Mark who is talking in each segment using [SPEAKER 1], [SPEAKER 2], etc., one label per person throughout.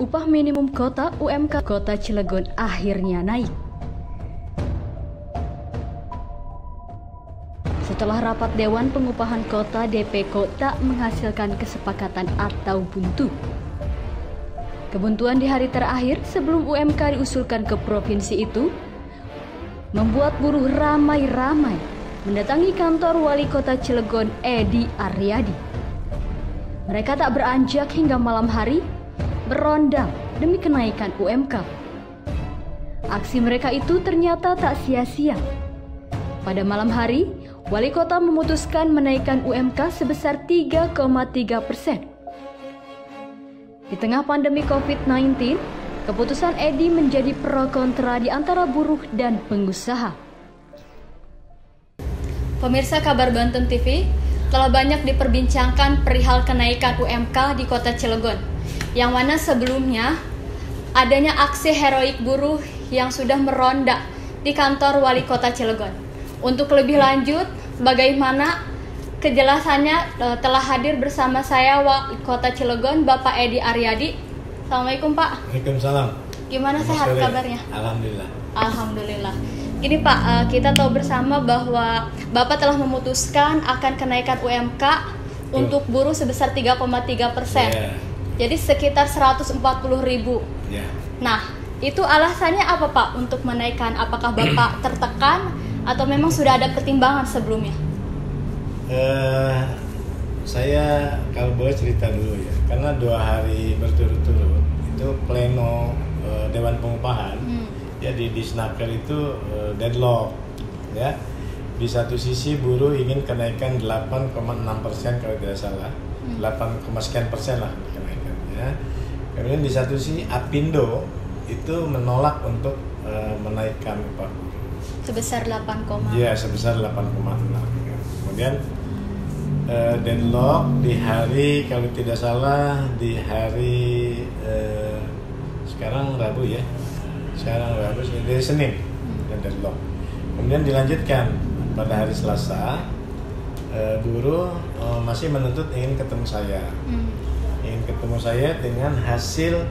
[SPEAKER 1] Upah minimum kota UMK Kota Cilegon akhirnya naik. Setelah rapat Dewan Pengupahan Kota DPK tak menghasilkan kesepakatan atau buntu. Kebuntuan di hari terakhir sebelum UMK diusulkan ke provinsi itu membuat buruh ramai-ramai mendatangi kantor Wali Kota Cilegon Edi Aryadi. Mereka tak beranjak hingga malam hari berondam demi kenaikan UMK. Aksi mereka itu ternyata tak sia-sia. Pada malam hari, Wali Kota memutuskan menaikkan UMK sebesar 3,3%. Di tengah pandemi COVID-19, keputusan Edi menjadi pro kontra di antara buruh dan pengusaha.
[SPEAKER 2] Pemirsa Kabar Banten TV, telah banyak diperbincangkan perihal kenaikan UMK di Kota Cilegon, yang mana sebelumnya adanya aksi heroik buruh yang sudah meronda di kantor Wali Kota Cilegon. Untuk lebih lanjut, bagaimana kejelasannya telah hadir bersama saya Wali Kota Cilegon, Bapak Edi Aryadi. Assalamualaikum Pak.
[SPEAKER 3] Waalaikumsalam.
[SPEAKER 2] Gimana sehat kabarnya?
[SPEAKER 3] Alhamdulillah.
[SPEAKER 2] Alhamdulillah. Ini Pak, kita tahu bersama bahwa Bapak telah memutuskan akan kenaikan UMK untuk buruh sebesar 3,3%.
[SPEAKER 3] Yeah.
[SPEAKER 2] Jadi sekitar 140.000.
[SPEAKER 3] Yeah.
[SPEAKER 2] Nah, itu alasannya apa Pak untuk menaikkan? Apakah Bapak tertekan atau memang sudah ada pertimbangan sebelumnya?
[SPEAKER 3] Saya kalau boleh cerita dulu ya, karena 2 hari berturut-turut itu pleno Dewan Pengupahan. Ya di Disnaker itu deadlock ya. Di satu sisi buruh ingin kenaikan 8,6% kalau tidak salah, 8, sekian persen lah kenaikan ya. Kemudian di satu sisi Apindo itu menolak untuk menaikkan upah buruh
[SPEAKER 2] sebesar 8,
[SPEAKER 3] ya sebesar 8,6 ya. Kemudian deadlock di hari kalau tidak salah di hari sekarang Rabu ya. Sekarang Rabu dari Senin dan deadlock. Kemudian dilanjutkan pada hari Selasa, buruh masih menuntut ingin ketemu saya, ingin ketemu saya dengan hasil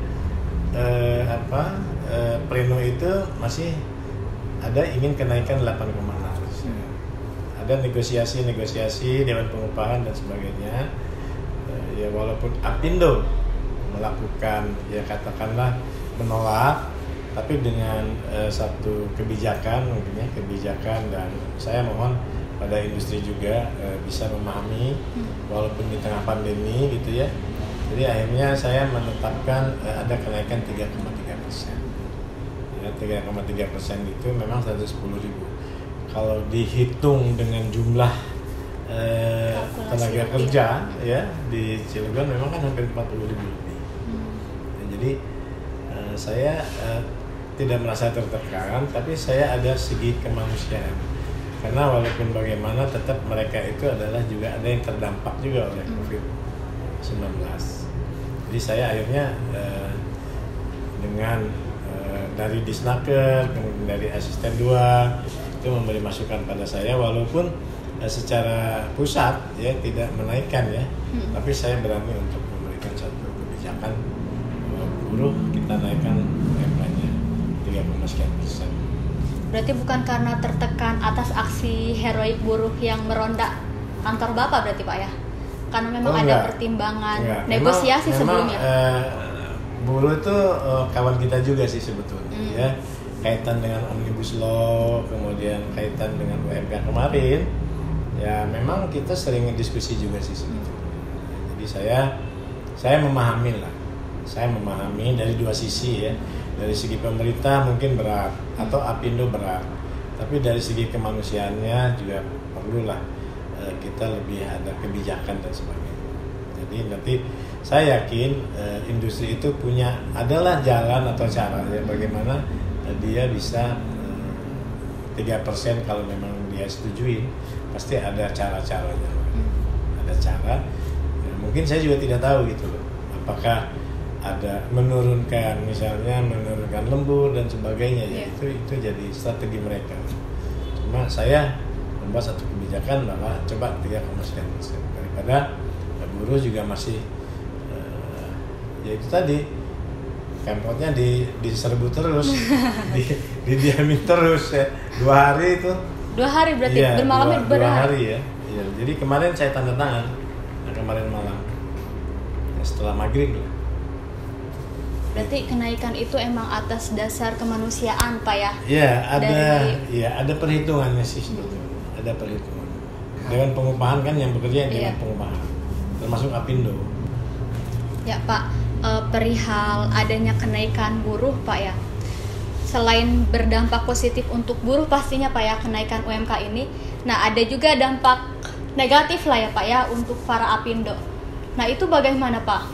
[SPEAKER 3] pleno itu masih ada ingin kenaikan 8,6. Ada negosiasi Dewan Pengupahan dan sebagainya. Ya walaupun Apindo melakukan ya katakanlah menolak, tapi dengan satu kebijakan mungkin ya, dan saya mohon pada industri juga bisa memahami walaupun di tengah pandemi gitu ya. Jadi akhirnya saya menetapkan ada kenaikan 3,3%. Ya, 3,3% itu memang 110.000. Kalau dihitung dengan jumlah tenaga kerja ya di Cilegon memang kan hampir 40.000 lebih. Ya, jadi saya tidak merasa tertekan, tapi saya ada segi kemanusiaan. Karena walaupun bagaimana tetap mereka itu adalah juga ada yang terdampak juga oleh COVID-19. Jadi saya akhirnya dengan dari Disnaker, kemudian dari asisten 2 itu memberi masukan pada saya, walaupun secara pusat ya tidak menaikkan ya, tapi saya berani untuk memberikan satu kebijakan buruh kita naikkan UMK-nya 3,sekian%.
[SPEAKER 2] Berarti bukan karena tertekan atas aksi heroik buruh yang meronda kantor Bapak berarti Pak ya? Karena memang ada pertimbangan negosiasi sebelumnya.
[SPEAKER 3] Buruh itu kawan kita juga sih sebetulnya ya. Kaitan dengan Omnibus Law, kemudian kaitan dengan UMK kemarin. Ya memang kita sering diskusi juga sih sebetulnya. Jadi saya memahami lah. Saya memahami dari 2 sisi ya. Dari segi pemerintah mungkin berat atau Apindo berat, tapi dari segi kemanusiaannya juga perlulah kita lebih ada kebijakan dan sebagainya. Jadi nanti saya yakin industri itu adalah jalan atau cara ya bagaimana dia bisa 3% kalau memang dia setujuin, pasti ada cara-caranya. Ada cara. Ya, mungkin saya juga tidak tahu gitu loh. Apakah ada menurunkan lembur dan sebagainya ya itu jadi strategi mereka. Cuma saya membuat satu kebijakan bahwa coba 3,sekian% daripada buruh juga masih ya itu tadi Pemkotnya diserbu terus, didiamin terus ya. 2 hari itu.
[SPEAKER 2] 2 hari berarti
[SPEAKER 3] Iya,
[SPEAKER 2] bermalam
[SPEAKER 3] 2 hari ya. Iya, jadi kemarin saya tanda tangan, kemarin malam. Ya, setelah maghrib lah.
[SPEAKER 2] Berarti kenaikan itu emang atas dasar kemanusiaan, Pak ya?
[SPEAKER 3] Iya, ada perhitungannya sih sebetulnya. Ada perhitungan. Dewan Pengupahan kan yang bekerja Dewan Pengupahan, termasuk Apindo.
[SPEAKER 2] Ya Pak, perihal adanya kenaikan buruh Pak ya. Selain berdampak positif untuk buruh pastinya Pak ya kenaikan UMK ini. Nah ada juga dampak negatif lah ya Pak ya untuk para Apindo. Nah itu bagaimana Pak?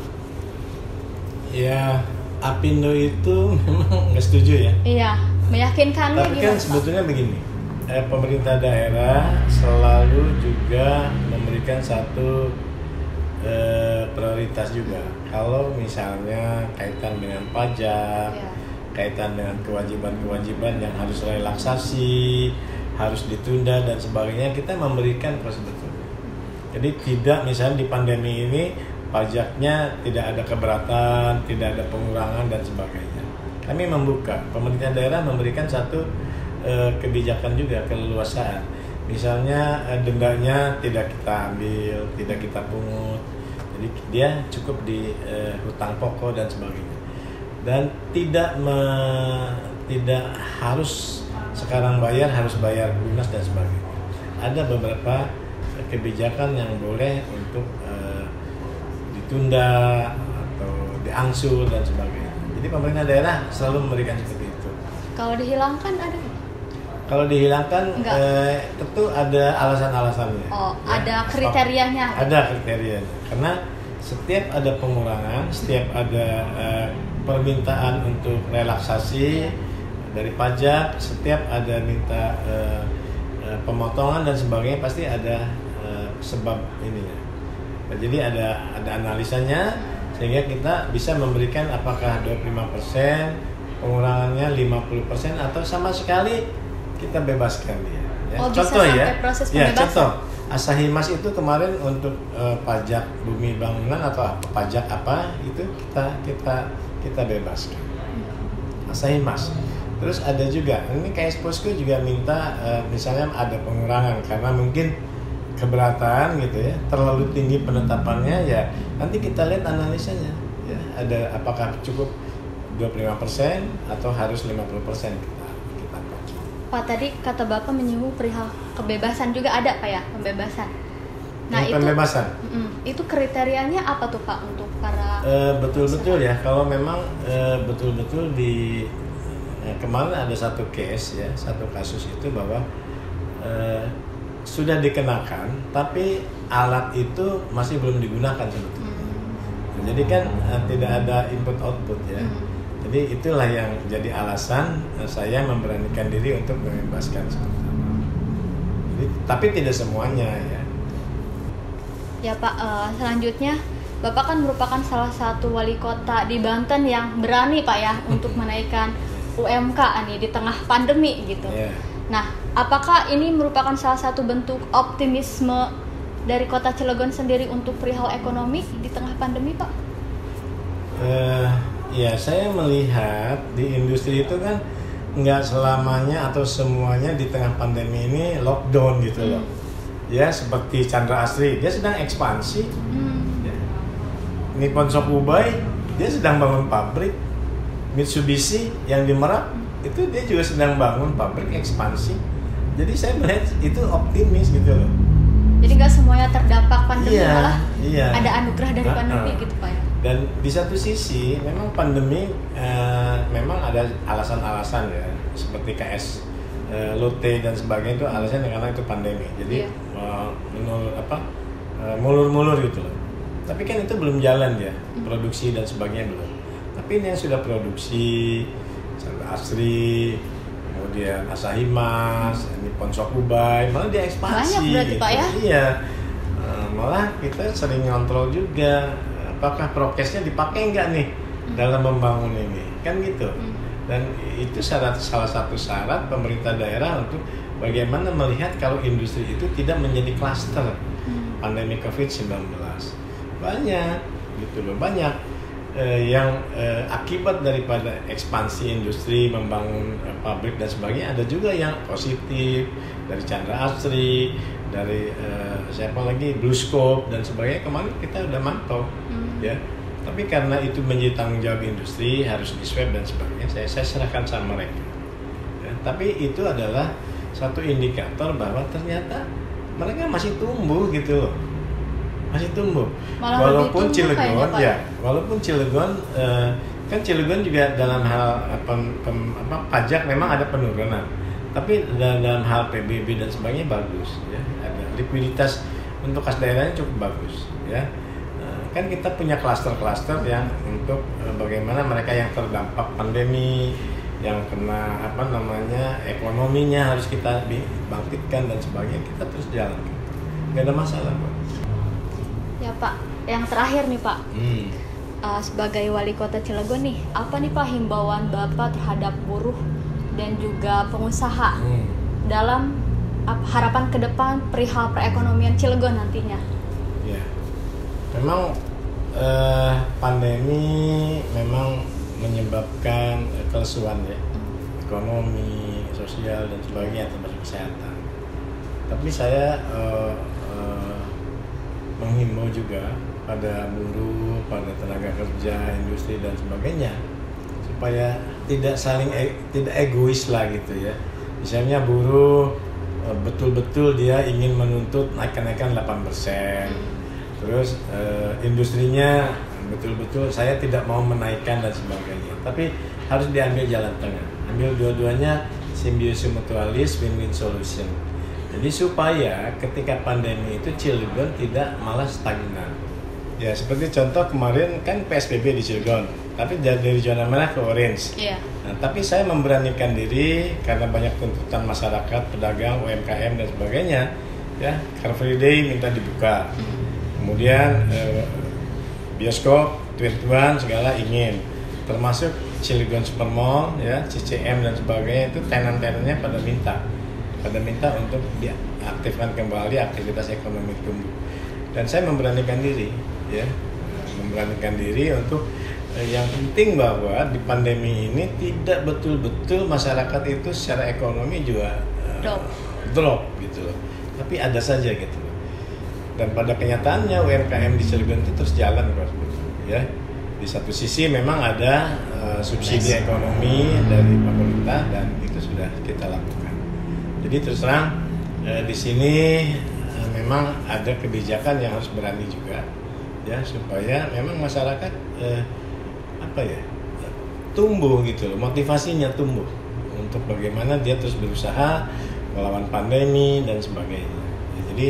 [SPEAKER 3] Ya Apindo itu memang nggak setuju ya.
[SPEAKER 2] Iya, meyakinkannya
[SPEAKER 3] tapi
[SPEAKER 2] gimana
[SPEAKER 3] kan sebetulnya begini, pemerintah daerah selalu juga memberikan satu prioritas juga. Kalau misalnya kaitan dengan pajak, kaitan dengan kewajiban-kewajiban yang harus relaksasi, harus ditunda dan sebagainya, kita memberikan prosedur. Jadi tidak misalnya di pandemi ini pajaknya tidak ada keberatan, tidak ada pengurangan dan sebagainya. Kami membuka, pemerintah daerah memberikan satu kebijakan juga, keleluasaan. Misalnya dendanya tidak kita ambil, tidak kita pungut. Jadi dia cukup di hutang pokok dan sebagainya. Dan tidak harus sekarang bayar, harus bayar lunas dan sebagainya. Ada beberapa kebijakan yang boleh untuk ditunda atau diangsur dan sebagainya. Jadi pemerintah daerah selalu memberikan seperti itu.
[SPEAKER 2] Kalau dihilangkan ada nggak?
[SPEAKER 3] Kalau dihilangkan tentu ada alasan-alasannya.
[SPEAKER 2] Oh, ya, ada kriterianya.
[SPEAKER 3] Ada kriterianya. Karena setiap ada pengurangan, setiap ada permintaan untuk relaksasi dari pajak, setiap ada minta pemotongan dan sebagainya, pasti ada sebab ininya. Nah, jadi ada analisanya sehingga kita bisa memberikan apakah 25%, pengurangannya 50% atau sama sekali kita bebaskan dia. Ya.
[SPEAKER 2] Oh,
[SPEAKER 3] contoh
[SPEAKER 2] bisa
[SPEAKER 3] ya,
[SPEAKER 2] proses
[SPEAKER 3] ya
[SPEAKER 2] pembebasan.
[SPEAKER 3] contoh Asahimas itu kemarin untuk pajak bumi bangunan atau pajak apa itu kita bebaskan. Asahimas. Terus ada juga ini KS Posko juga minta misalnya ada pengurangan karena mungkin keberatan gitu ya, terlalu tinggi penetapannya ya. Nanti kita lihat analisanya ya, ada apakah cukup 25% atau harus 50% kita pakai.
[SPEAKER 2] Pak tadi kata Bapak menyinggung perihal kebebasan juga ada Pak ya, pembebasan. Nah,
[SPEAKER 3] pembebasan.
[SPEAKER 2] Itu kriterianya apa tuh Pak untuk para
[SPEAKER 3] betul-betul ya, kalau memang betul-betul di kemarin ada satu case ya, satu kasus itu bahwa sudah dikenakan tapi alat itu masih belum digunakan sebetulnya. Jadi kan tidak ada input output ya. Jadi itulah yang jadi alasan saya memberanikan diri untuk membebaskan seperti itu. Jadi, tapi tidak semuanya ya.
[SPEAKER 2] Ya Pak, selanjutnya Bapak kan merupakan salah satu wali kota di Banten yang berani Pak ya untuk menaikkan UMK nih di tengah pandemi gitu.
[SPEAKER 3] Yeah.
[SPEAKER 2] Nah, apakah ini merupakan salah satu bentuk optimisme dari Kota Cilegon sendiri untuk perihal ekonomi di tengah pandemi, Pak?
[SPEAKER 3] Ya, saya melihat di industri itu kan nggak selamanya atau semuanya di tengah pandemi ini lockdown gitu loh. Ya, seperti Chandra Asri, dia sedang ekspansi. Ya. Nippon Shokubai, dia sedang bangun pabrik. Mitsubishi yang di Merak itu dia juga sedang bangun pabrik ekspansi. Jadi saya melihat itu optimis gitu loh.
[SPEAKER 2] Jadi nggak semuanya terdampak pandemi, malah
[SPEAKER 3] iya.
[SPEAKER 2] ada anugerah dari pandemi gitu Pak ya.
[SPEAKER 3] Dan di satu sisi memang pandemi memang ada alasan-alasan ya, seperti KS Lotte dan sebagainya itu alasannya karena itu pandemi. Jadi mulur-mulur gitu loh. Tapi kan itu belum jalan ya, produksi dan sebagainya belum. Tapi ini yang sudah produksi, Chandra Asri, kemudian Asahimas, Nippon Shokubai, malah dia ekspansi.
[SPEAKER 2] Banyak berarti
[SPEAKER 3] gitu.
[SPEAKER 2] Pak ya?
[SPEAKER 3] Iya, malah kita sering ngontrol juga, apakah prokesnya dipakai nggak nih dalam membangun ini, kan gitu. Dan itu salah satu syarat pemerintah daerah untuk bagaimana melihat kalau industri itu tidak menjadi klaster pandemi COVID-19. Banyak, gitu loh, banyak. yang akibat daripada ekspansi industri, membangun pabrik dan sebagainya, ada juga yang positif dari Chandra Asri, dari siapa lagi, BlueScope dan sebagainya. Kemarin kita udah mantau, ya. Tapi karena itu menjadi tanggung jawab industri, harus di swab dan sebagainya, saya serahkan sama mereka. Ya, tapi itu adalah satu indikator bahwa ternyata mereka masih tumbuh gitu loh. Masih tumbuh.
[SPEAKER 2] Malah
[SPEAKER 3] walaupun
[SPEAKER 2] tumbuh
[SPEAKER 3] Cilegon
[SPEAKER 2] kayaknya, Pak.
[SPEAKER 3] walaupun Cilegon kan Cilegon juga dalam hal pajak memang ada penurunan. Tapi dalam hal PBB dan sebagainya bagus, ya. Ada likuiditas untuk kas daerahnya cukup bagus, ya. Kan kita punya klaster-klaster yang untuk bagaimana mereka yang terdampak pandemi, yang kena ekonominya harus kita bangkitkan dan sebagainya, kita terus jalan. Gak ada masalah, Pak.
[SPEAKER 2] Ya Pak, yang terakhir nih Pak, sebagai wali kota Cilegon nih, apa nih Pak himbauan Bapak terhadap buruh dan juga pengusaha dalam harapan ke depan perihal perekonomian Cilegon nantinya?
[SPEAKER 3] Ya, memang pandemi memang menyebabkan kelesuan, ya, ekonomi, sosial dan sebagainya, termasuk kesehatan. Tapi saya menghimbau juga pada buruh, pada tenaga kerja, industri dan sebagainya, supaya tidak egois lah gitu, ya. Misalnya buruh betul-betul dia ingin menuntut kenaikan 8%, terus industrinya betul-betul saya tidak mau menaikkan dan sebagainya. Tapi harus diambil jalan tengah, ambil dua-duanya simbiosis mutualis, win-win solution. Jadi supaya ketika pandemi itu Cilegon tidak malah stagnan. Ya seperti contoh kemarin kan PSBB di Cilegon, tapi dari zona merah ke orange.
[SPEAKER 2] Iya.
[SPEAKER 3] Nah, tapi saya memberanikan diri karena banyak tuntutan masyarakat, pedagang, UMKM dan sebagainya. Ya, Car Free Day minta dibuka. Kemudian bioskop, tweet-tweetan segala ingin. Termasuk Cilegon Supermall, ya, CCM dan sebagainya, itu tenan-tenannya pada minta untuk diaktifkan kembali aktivitas ekonomi tumbuh. Dan saya memberanikan diri, ya, untuk yang penting bahwa di pandemi ini tidak betul-betul masyarakat itu secara ekonomi juga drop gitu loh. Tapi ada saja gitu loh. Dan pada kenyataannya UMKM di Cilegon itu terus jalan kok, ya. Di satu sisi memang ada subsidi ekonomi dari pemerintah dan itu sudah kita lakukan. Jadi terus terang di sini memang ada kebijakan yang harus berani juga, ya, supaya memang masyarakat tumbuh gitu loh, motivasinya tumbuh untuk bagaimana dia terus berusaha melawan pandemi dan sebagainya. Ya, jadi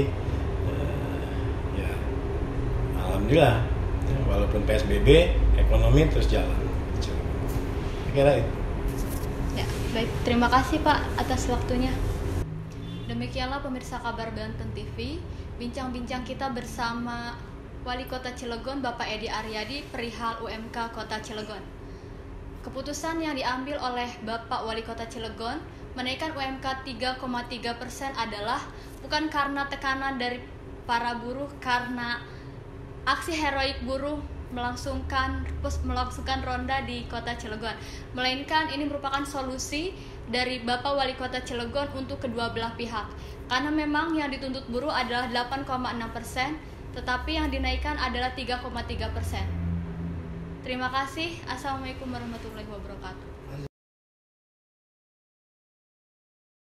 [SPEAKER 3] ya alhamdulillah, ya, walaupun PSBB ekonomi terus jalan. Saya kira itu.
[SPEAKER 2] Ya, baik. Terima kasih Pak atas waktunya. Demikianlah pemirsa Kabar Banten TV, bincang-bincang kita bersama Wali Kota Cilegon Bapak Edi Aryadi perihal UMK Kota Cilegon. Keputusan yang diambil oleh Bapak Wali Kota Cilegon menaikkan UMK 3,3% adalah bukan karena tekanan dari para buruh, karena aksi heroik buruh melangsungkan ronda di Kota Cilegon, melainkan ini merupakan solusi dari Bapak Wali Kota Cilegon untuk kedua belah pihak. Karena memang yang dituntut buruh adalah 8,6%, tetapi yang dinaikkan adalah 3,3%. Terima kasih. Assalamualaikum warahmatullahi wabarakatuh.